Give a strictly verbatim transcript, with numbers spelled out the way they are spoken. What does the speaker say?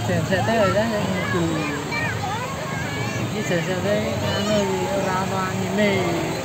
sẽ sẽ tới rồi đó thì đi sẽ sẽ tới nơi gì ra toàn nhìn này